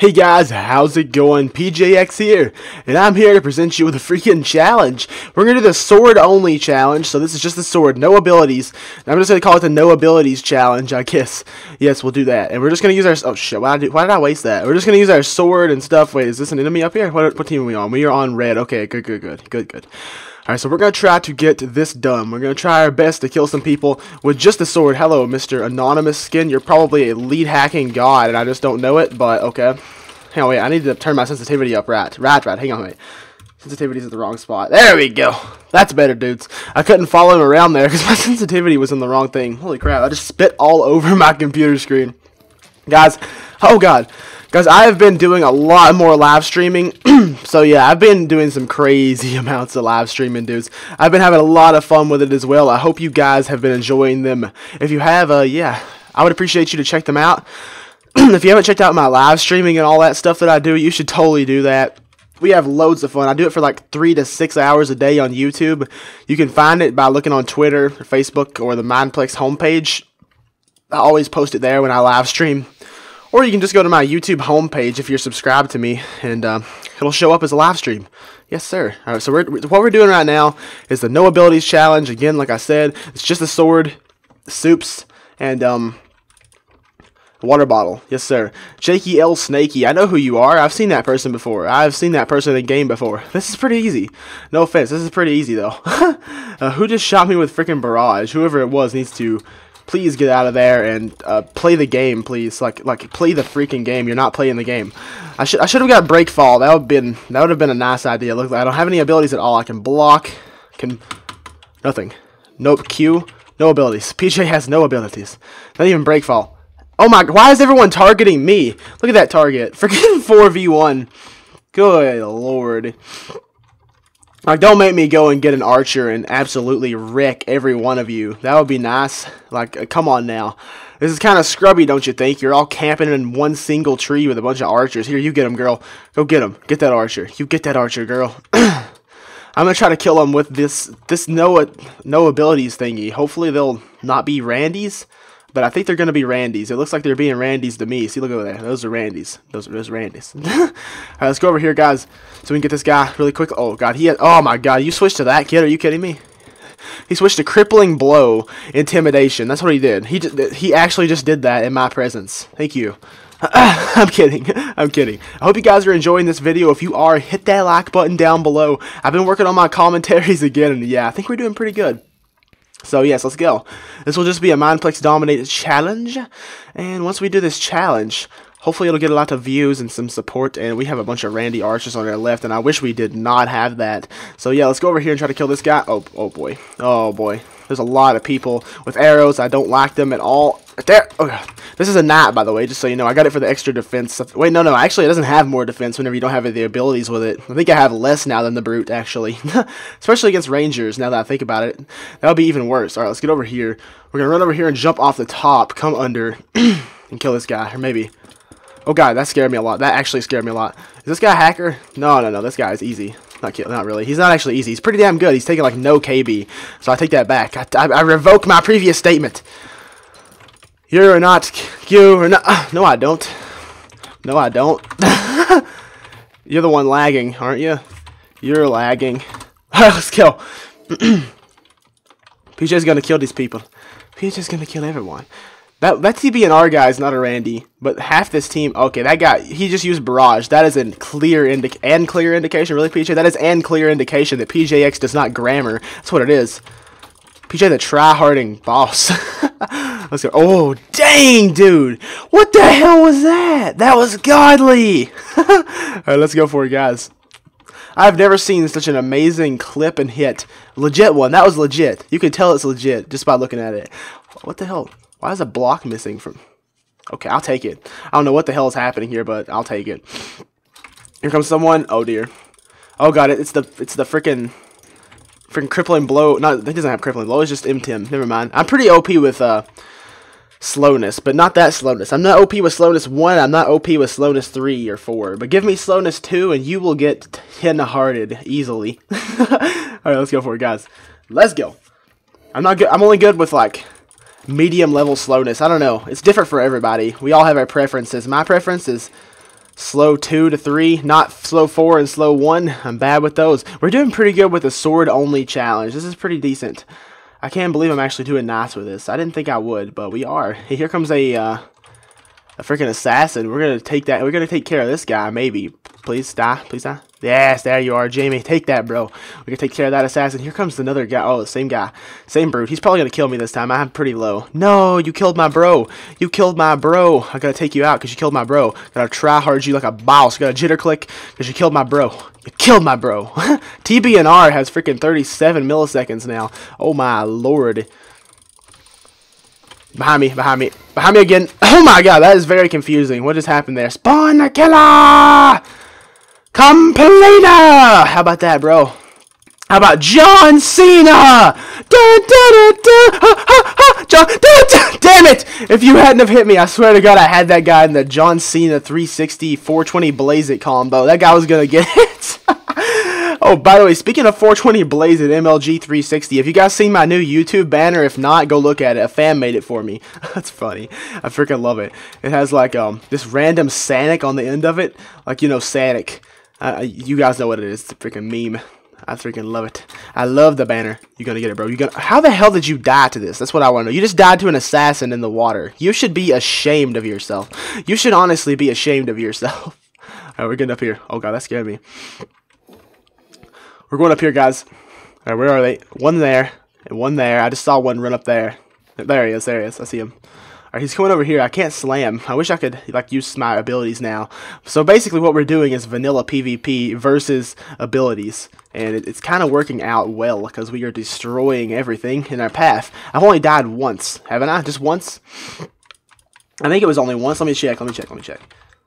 Hey guys, how's it going? PJX here, and I'm here to present you with a freaking challenge. We're going to do the sword only challenge, so this is just the sword, no abilities. I'm just going to call it the no abilities challenge, I guess. Yes, we'll do that. And we're just going to use our, oh shit, why did I waste that? We're just going to use our sword and stuff. Wait, is this an enemy up here? What team are we on? We are on red. Okay, good. Alright, so we're going to try to get this done. We're going to try our best to kill some people with just a sword. Hello, Mr. Anonymous Skin. You're probably a lead hacking god, and I just don't know it, but okay. Hang on, wait. I need to turn my sensitivity up, Rat. Hang on, wait. Sensitivity's at the wrong spot. There we go. That's better, dudes. I couldn't follow him around there because my sensitivity was in the wrong thing. Holy crap. I just spit all over my computer screen. Guys, oh god. Guys, I have been doing a lot more live streaming, so yeah, I've been doing some crazy amounts of live streaming, dudes. I've been having a lot of fun with it as well. I hope you guys have been enjoying them. If you have, yeah, I would appreciate you to check them out. If you haven't checked out my live streaming and all that stuff that I do, you should totally do that. We have loads of fun. I do it for like 3 to 6 hours a day on YouTube. You can find it by looking on Twitter, or Facebook, or the Mineplex homepage. I always post it there when I live stream. Or you can just go to my YouTube homepage if you're subscribed to me, and it'll show up as a live stream. Yes, sir. All right, so what we're doing right now is the no abilities challenge. Again, like I said, it's just a sword, soups, and water bottle. Yes, sir. Jakey L. Snakey. I know who you are. I've seen that person before. I've seen that person in the game before. This is pretty easy. No offense. This is pretty easy, though. Who just shot me with freaking barrage? Whoever it was needs to please get out of there and play the game, please. Like play the freaking game. You're not playing the game. I should have got break fall. That would have been a nice idea. Look, I don't have any abilities at all. I can block. Nothing. Nope. Q. No abilities. PJ has no abilities. Not even break fall. Oh my, why is everyone targeting me? Look at that target. Freaking 4v1. Good lord. Like, don't make me go and get an archer and absolutely wreck every one of you. That would be nice. Like, come on now. This is kind of scrubby, don't you think? You're all camping in one single tree with a bunch of archers. Here, you get him, girl. Go get him. Get that archer. You get that archer, girl. I'm going to try to kill him with this no abilities thingy. Hopefully they'll not be Randys. But I think they're going to be Randys. It looks like they're being Randys to me. See, look over there. Those are Randys. Those Randys. Alright, let's go over here, guys, so we can get this guy really quick. Oh, God. Oh, my God. You switched to that, kid? Are you kidding me? He switched to crippling blow, intimidation. That's what he did. He actually just did that in my presence. Thank you. I'm kidding. I'm kidding. I hope you guys are enjoying this video. If you are, hit that like button down below. I've been working on my commentaries again, and yeah, I think we're doing pretty good. So yes, let's go. This will just be a Mineplex dominated challenge, and once we do this challenge, hopefully it'll get a lot of views and some support, and we have a bunch of Randy archers on our left, and I wish we did not have that. So yeah, let's go over here and try to kill this guy. Oh boy. Oh boy. There's a lot of people with arrows. I don't like them at all. Right there. Oh god. This is a knight, by the way, just so you know. I got it for the extra defense. Wait, no. Actually, it doesn't have more defense whenever you don't have the abilities with it. I think I have less now than the brute, actually. Especially against rangers, now that I think about it. That would be even worse. Alright, let's get over here. We're going to run over here and jump off the top, come under, and kill this guy. Or maybe. Oh god, that scared me a lot. That actually scared me a lot. Is this guy a hacker? No. This guy is easy. Not really. He's not actually easy. He's pretty damn good. He's taking like no KB. So I take that back. I revoke my previous statement. You're not. No, I don't. No, I don't. You're the one lagging, aren't you? You're lagging. Alright, let's go. PJ's gonna kill these people. PJ's gonna kill everyone. That TBNR guy is not a Randy, but half this team. Okay, that guy, he just used barrage. That is a clear indication. Really, PJ? That is an clear indication that PJX does not grammar. That's what it is. PJ the try-harding boss. Let's go. Oh, dang, dude. What the hell was that? That was godly. Alright, let's go for it, guys. I've never seen such an amazing clip and hit. Legit one. That was legit. You can tell it's legit just by looking at it. What the hell? Why is a block missing from... Okay, I'll take it. I don't know what the hell is happening here, but I'll take it. Here comes someone. Oh, dear. Oh, god, it's the freaking crippling blow. No, it doesn't have crippling blow. It's just MTim. Never mind. I'm pretty OP with slowness, but not that slowness. I'm not OP with slowness 1. I'm not OP with slowness 3 or 4. But give me slowness 2, and you will get 10-hearted easily. Alright, let's go for it, guys. Let's go. I'm not good. I'm only good with, like, medium level slowness. I don't know. It's different for everybody. We all have our preferences. My preference is Slow 2 to 3, not slow 4 and slow 1. I'm bad with those. We're doing pretty good with the sword only challenge. This is pretty decent. I can't believe I'm actually doing nice with this. I didn't think I would, but we are. Hey, here comes a freaking assassin. We're gonna take that. We're gonna take care of this guy. Maybe. Please die. Please die. Yes, there you are, Jamie. Take that, bro. We can take care of that assassin. Here comes another guy. Oh, the same guy. Same brute. He's probably gonna kill me this time. I'm pretty low. No, you killed my bro. You killed my bro. I gotta take you out because you killed my bro. Gotta try hard you like a boss. Gotta jitter click because you killed my bro. You killed my bro. TBNR has freaking 37 milliseconds now. Oh my lord. Behind me, behind me, behind me again. Oh my god, that is very confusing. What just happened there? Spawn the killer! Completer! How about that, bro? How about John Cena? Damn it! If you hadn't have hit me, I swear to God, I had that guy in the John Cena 360 420 Blaze It combo. That guy was gonna get it. Oh, by the way, speaking of 420 Blaze It MLG 360, if you guys seen my new YouTube banner, if not, go look at it. A fan made it for me. That's funny. I freaking love it. It has like this random Sonic on the end of it, like you know Sonic. You guys know what it is. It's a freaking meme. I freaking love it. I love the banner. You're gonna get it, bro. How the hell did you die to this? That's what I want to know. You just died to an assassin in the water. You should be ashamed of yourself. You should honestly be ashamed of yourself. Alright, we're getting up here. Oh god, that scared me. We're going up here, guys. Alright, where are they? One there, and one there. I just saw one run up there. There he is, there he is. I see him. Alright, he's coming over here. I can't slam. I wish I could, like, use my abilities now. So basically what we're doing is vanilla PvP versus abilities. And it's kind of working out well, because we are destroying everything in our path. I've only died once, haven't I? Just once? I think it was only once. Let me check, let me check, let me check.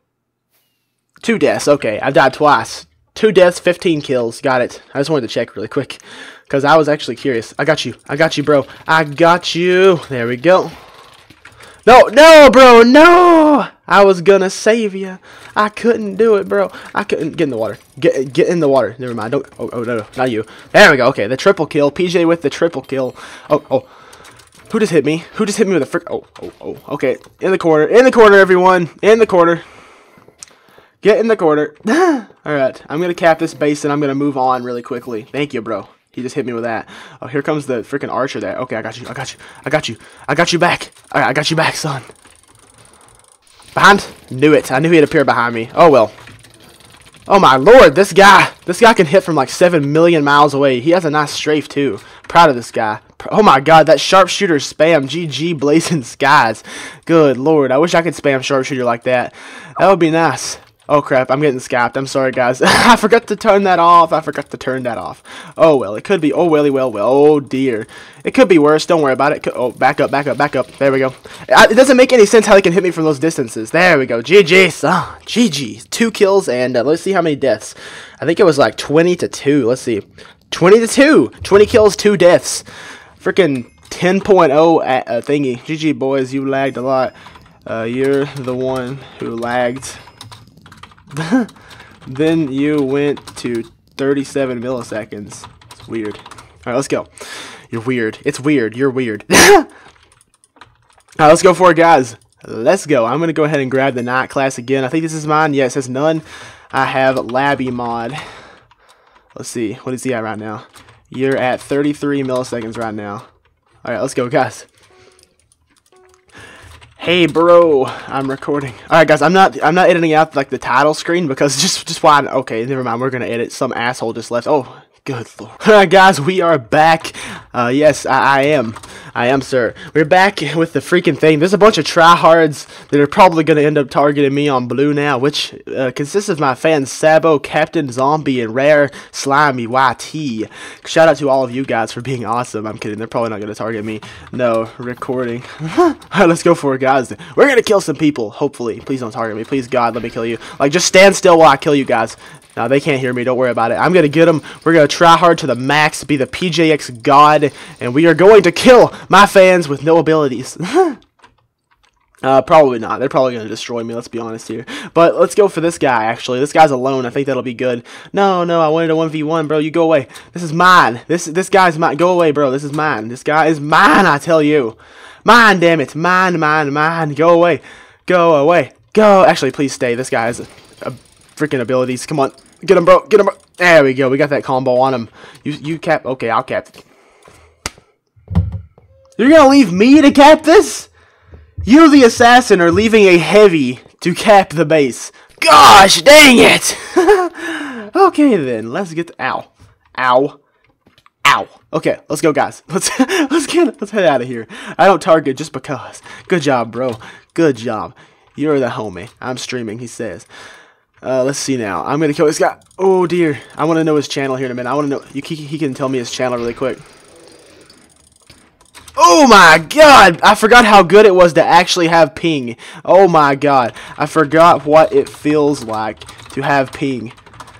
2 deaths, okay. I've died twice. 2 deaths, 15 kills. Got it. I just wanted to check really quick, because I was actually curious. I got you, bro. I got you. There we go. No, bro, no! I was gonna save you. I couldn't do it, bro. I couldn't. Get in the water. Get in the water. Never mind. Don't. Oh, no, not you. There we go. Okay, the triple kill. PJ with the triple kill. Oh. Who just hit me? Who just hit me with a frick? Oh. Okay, in the corner, everyone. In the corner. Get in the corner. Alright, I'm gonna cap this base and I'm gonna move on really quickly. Thank you, bro. He just hit me with that. Oh, here comes the freaking archer there. Okay, I got you back. Alright, I got you back, son. Behind? Knew it. I knew he'd appear behind me. Oh, well. Oh, my lord. This guy can hit from like 7 million miles away. He has a nice strafe, too. Proud of this guy. Oh, my god. That sharpshooter spam. GG Blazing Skies. Good lord. I wish I could spam sharpshooter like that. That would be nice. Oh crap, I'm getting scapped. I'm sorry, guys. I forgot to turn that off. Oh well, it could be. Oh welly well. Oh dear. It could be worse. Don't worry about it. Oh, back up. There we go. It doesn't make any sense how they can hit me from those distances. There we go. GG, son. GG. 2 kills and let's see how many deaths. I think it was like 20 to 2. Let's see. 20 to 2. 20 kills, 2 deaths. Freaking 10.0 thingy. GG, boys. You lagged a lot. You're the one who lagged. Then you went to 37 milliseconds. It's weird. Alright, let's go. You're weird. It's weird. You're weird. Alright, let's go for it, guys. Let's go. I'm going to go ahead and grab the night class again. I think this is mine. Yeah, it says none. I have Labby mod. Let's see. What is he at right now? You're at 33 milliseconds right now. Alright, let's go, guys. Hey bro, I'm recording. Alright guys, I'm not editing out like the title screen because just why. Okay, never mind, we're gonna edit. Some asshole just left. Oh, good lord. Alright guys, we are back. Yes, I am, sir. We're back with the freaking thing. There's a bunch of tryhards that are probably gonna end up targeting me on blue now, which consists of my fans Sabo, Captain Zombie, and Rare Slimy YT. Shout out to all of you guys for being awesome. I'm kidding, they're probably not gonna target me. No, recording. Alright, let's go for it, guys. We're gonna kill some people, hopefully. Please don't target me. Please, God, let me kill you. Like, just stand still while I kill you guys. No, they can't hear me. Don't worry about it. I'm going to get them. We're going to try hard to the max, be the PJX god, and we are going to kill my fans with no abilities. Probably not. They're probably going to destroy me, let's be honest here. But let's go for this guy, actually. This guy's alone. I think that'll be good. No, I wanted a 1v1, bro. You go away. This is mine. This guy's mine. Go away, bro. This is mine. This guy is mine, I tell you. Mine, damn it. Mine. Go away. Go away. Go. Actually, please stay. This guy is... freaking abilities. Come on. Get him, bro. Get him, bro. There we go. We got that combo on him. You cap. Okay, I'll cap. You're going to leave me to cap this? You, the assassin, are leaving a heavy to cap the base. Gosh, dang it. Okay, then. Let's get... Ow. Ow. Ow. Okay, let's go, guys. Let's head out of here. I don't target just because. Good job, bro. Good job. You're the homie. I'm streaming, he says. Let's see now. I'm gonna kill this guy. Oh dear. I want to know his channel here in a minute. I want to know. He can tell me his channel really quick. Oh my god! I forgot how good it was to actually have ping. Oh my god. I forgot what it feels like to have ping.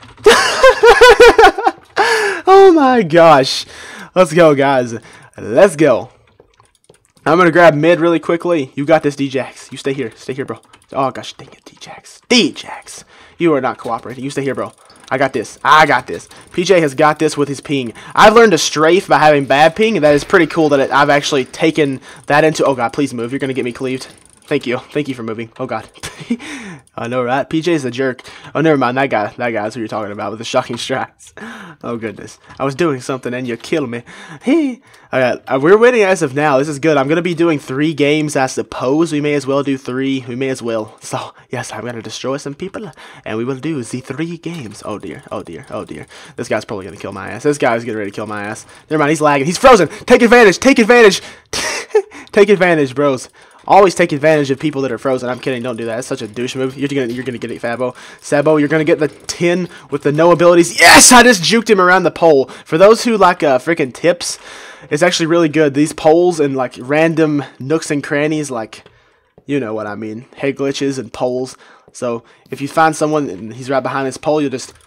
Oh my gosh. Let's go, guys. Let's go. I'm going to grab mid really quickly. You got this, D-Jax. You stay here. Stay here, bro. Oh, gosh. Dang it, D-Jax. D-Jax. You are not cooperating. You stay here, bro. I got this. I got this. PJ has got this with his ping. I've learned to strafe by having bad ping, and that is pretty cool that I've actually taken that into... Oh, God, please move. You're going to get me cleaved. Thank you. Thank you for moving. Oh, God. I know, right? PJ's a jerk. Oh, never mind. That guy's who you're talking about with the shocking strikes. Oh, goodness. I was doing something and you killed me. Hey. Alright, we're winning as of now. This is good. I'm going to be doing 3 games, I suppose. We may as well do 3. We may as well. So, yes, I'm going to destroy some people. And we will do the 3 games. Oh, dear. Oh, dear. Oh, dear. This guy's probably going to kill my ass. This guy's getting ready to kill my ass. Never mind. He's lagging. He's frozen. Take advantage. Take advantage. Take advantage, bros. Always take advantage of people that are frozen. I'm kidding. Don't do that. That's such a douche move. You're gonna get it, Fabo. Sabo, you're gonna get the 10 with the no abilities. Yes, I just juked him around the pole. For those who like freaking tips, it's actually really good. These poles and like random nooks and crannies, like you know what I mean, head glitches and poles. So if you find someone and he's right behind this pole, you'll just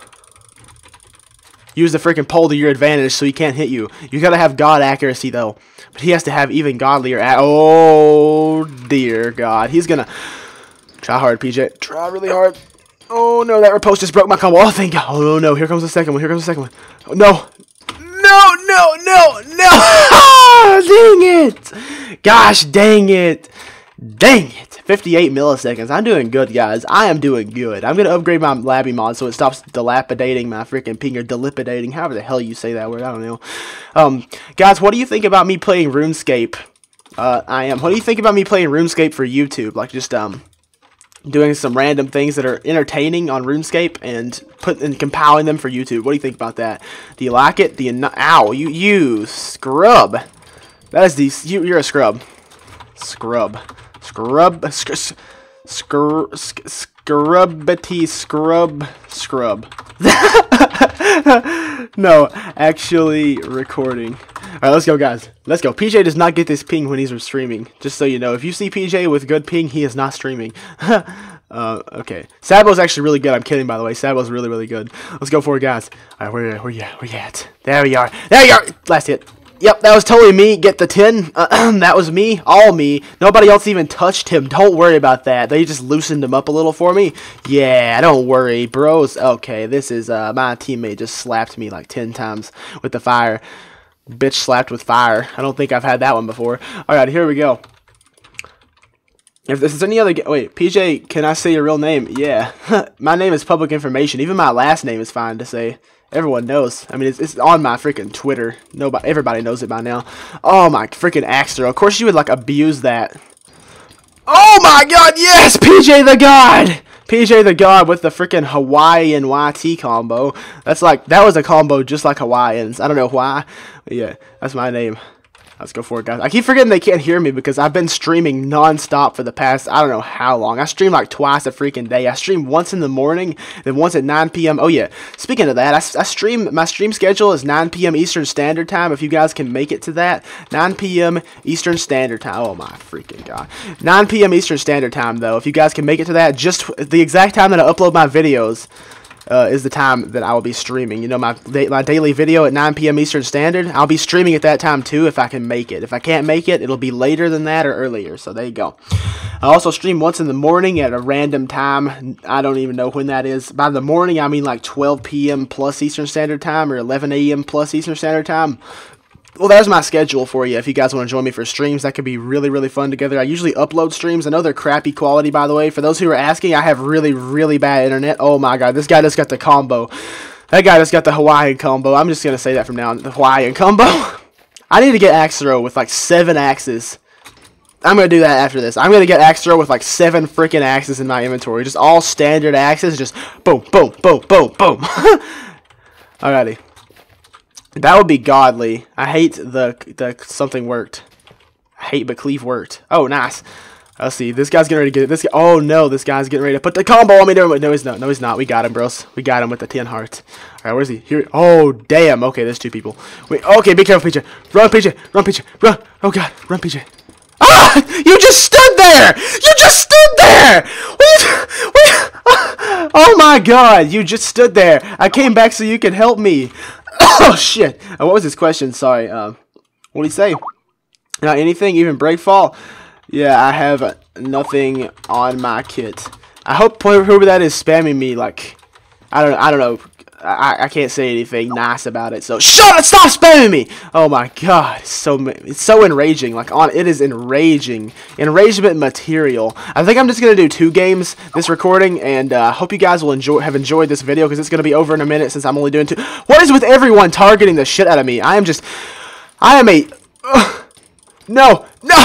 use the freaking pole to your advantage so he can't hit you. You gotta have God accuracy though. But he has to have even godlier oh dear God. He's gonna try hard, PJ. Try really hard. Oh no, that riposte just broke my combo. Oh thank God. Oh no, here comes the second one. Here comes the second one. Oh, no. No. Dang it. Gosh dang it. Dang it. 58 milliseconds. I'm doing good, guys. I am doing good. I'm going to upgrade my labby mod so it stops dilapidating my freaking ping or dilapidating, however the hell you say that word. I don't know. Guys, what do you think about me playing RuneScape? What do you think about me playing RuneScape for YouTube? Like just doing some random things that are entertaining on RuneScape and compiling them for YouTube. What do you think about that? Do you like it? Do you not? Ow, you scrub. That is the you're a scrub. Scrubbity scrub. No, actually recording. Alright, let's go, guys. Let's go. PJ does not get this ping when he's streaming. Just so you know. If you see PJ with good ping, he is not streaming. Okay. Sabo's actually really good. I'm kidding, by the way. Sabo's really, really good. Let's go for it, guys. Alright, where you at? There we are. There you are! Last hit. Yep, that was totally me. Get the 10. That was me. All me. Nobody else even touched him. Don't worry about that. They just loosened him up a little for me. Yeah, don't worry, bros. Okay, this is, my teammate just slapped me like 10 times with the fire. Bitch slapped with fire. I don't think I've had that one before. Alright, here we go. If this is any other wait, PJ, can I say your real name? Yeah. My name is public information. Even my last name is fine to say. Everyone knows. I mean, it's on my freaking Twitter. Everybody knows it by now. Oh my freaking axe throw. Of course you would like abuse that. Oh my God, yes, PJ the God. PJ the God with the freaking Hawaiian YT combo. That was a combo just like Hawaiians. I don't know why. But yeah, that's my name. Let's go for it, guys. I keep forgetting they can't hear me because I've been streaming non-stop for the past, I don't know how long. I stream like twice a freaking day. I stream once in the morning, then once at 9 p.m. Oh, yeah. Speaking of that, my stream schedule is 9 p.m. Eastern Standard Time. If you guys can make it to that, 9 p.m. Eastern Standard Time. Oh, my freaking God. 9 p.m. Eastern Standard Time, though. If you guys can make it to that, just the exact time that I upload my videos is the time that I will be streaming. You know, my daily video at 9 p.m. Eastern Standard, I'll be streaming at that time too if I can make it. If I can't make it, it'll be later than that or earlier. So there you go. I also stream once in the morning at a random time. I don't even know when that is. By the morning, I mean like 12 p.m. plus Eastern Standard Time or 11 a.m. plus Eastern Standard Time. well, there's my schedule for you. If you guys want to join me for streams, that could be really, really fun together. I usually upload streams. I know they're crappy quality, by the way. For those who are asking, I have really, really bad internet. Oh my god, this guy just got the combo. That guy just got the Hawaiian combo. I'm just going to say that from now on. The Hawaiian combo. I need to get axe throw with like 7 axes. I'm going to do that after this. I'm going to get axe throw with like 7 freaking axes in my inventory. Just all standard axes. Just boom, boom, boom, boom, boom. Alrighty. That would be godly. I hate the something worked. I hate but cleave worked. Oh, nice. Let's see. This guy's getting ready to get it. This guy, oh no, this guy's getting ready to put the combo on me. No, he's not. No, he's not. We got him, bros. We got him with the 10 hearts. Alright, where's he? Here. Oh, damn. Okay, there's 2 people. Wait, okay, be careful, PJ. Run, PJ. Run, PJ. Run. Oh god, run, PJ. Ah! You just stood there! You just stood there! Oh my god, you just stood there. I came back so you could help me. Oh shit. What was his question? Sorry. What did he say? Not anything, even breakfall? Yeah, I have nothing on my kit. I hope whoever that is spamming me, like, I don't know. I can't say anything nice about it. So shut it! Stop spamming me! Oh my god, it's so enraging. Like it is enraging, enragement material. I think I'm just gonna do 2 games this recording, and hope you guys will have enjoyed this video because it's gonna be over in a minute since I'm only doing 2. What is with everyone targeting the shit out of me? I am a. No.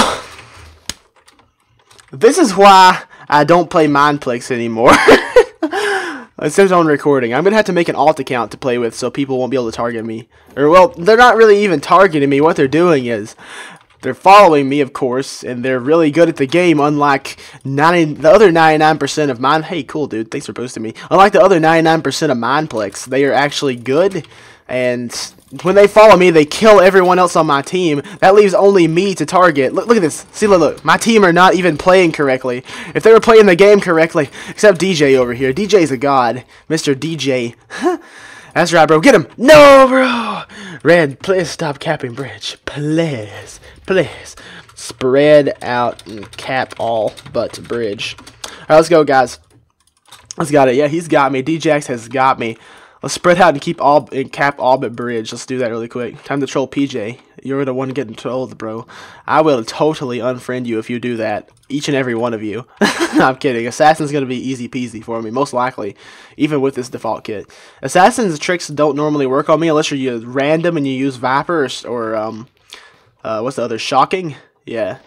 This is why I don't play Mineplex anymore. It says on recording. I'm going to have to make an alt account to play with so people won't be able to target me. Or, well, they're not really even targeting me. What they're doing is they're following me, of course, and they're really good at the game, unlike the other 99% of mine. Hey, cool, dude. Thanks for boosting me. Unlike the other 99% of Mineplex, they are actually good, and when they follow me, they kill everyone else on my team. That leaves only me to target. Look at this. See, look. My team are not even playing correctly. If they were playing the game correctly, except DJ over here. DJ's a god. Mr. DJ. That's right, bro. Get him. No, bro. Red, please stop capping bridge. Please. Please. Spread out and cap all but bridge. Alright, let's go, guys. Let's got it. Yeah, he's got me. DJX has got me. Let's spread out and cap all but bridge. Let's do that really quick. Time to troll PJ. You're the one getting trolled, bro. I will totally unfriend you if you do that. Each and every one of you. I'm kidding. Assassin's going to be easy peasy for me, most likely. Even with this default kit. Assassin's tricks don't normally work on me unless you're random and you use Viper or what's the other? Shocking? Yeah.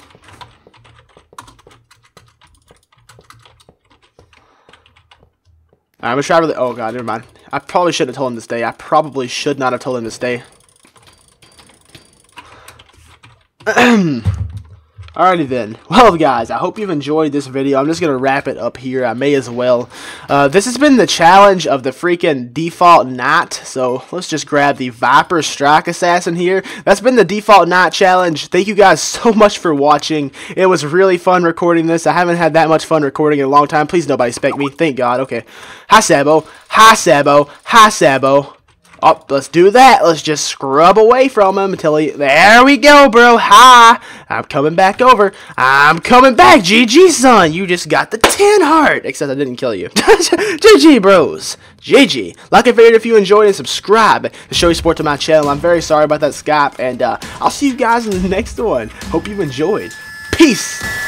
I'm gonna try really. Oh god, never mind. I probably shouldn't have told him to stay. I probably should not have told him to stay. Alrighty then. Well, guys, I hope you've enjoyed this video. I'm just going to wrap it up here. I may as well. This has been the challenge of the freaking default knight. So, let's just grab the Viper Strike Assassin here. That's been the default knight challenge. Thank you guys so much for watching. It was really fun recording this. I haven't had that much fun recording in a long time. Please nobody spec me. Thank God. Okay. Hi, Sabo. Hi, Sabo. Hi, Sabo. Oh, let's do that. Let's just scrub away from him until he... There we go, bro. Hi. I'm coming back over. I'm coming back. GG, son. You just got the 10 heart. Except I didn't kill you. GG, bros. GG. Like and favorite if you enjoyed and subscribe to show your support to my channel. I'm very sorry about that Skype. And I'll see you guys in the next one. Hope you enjoyed. Peace.